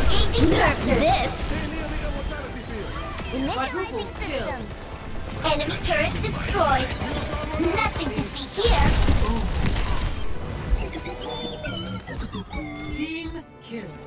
Engaging thrusters. This. Initializing systems. Enemy turret destroyed. Nothing to see here. Team kill.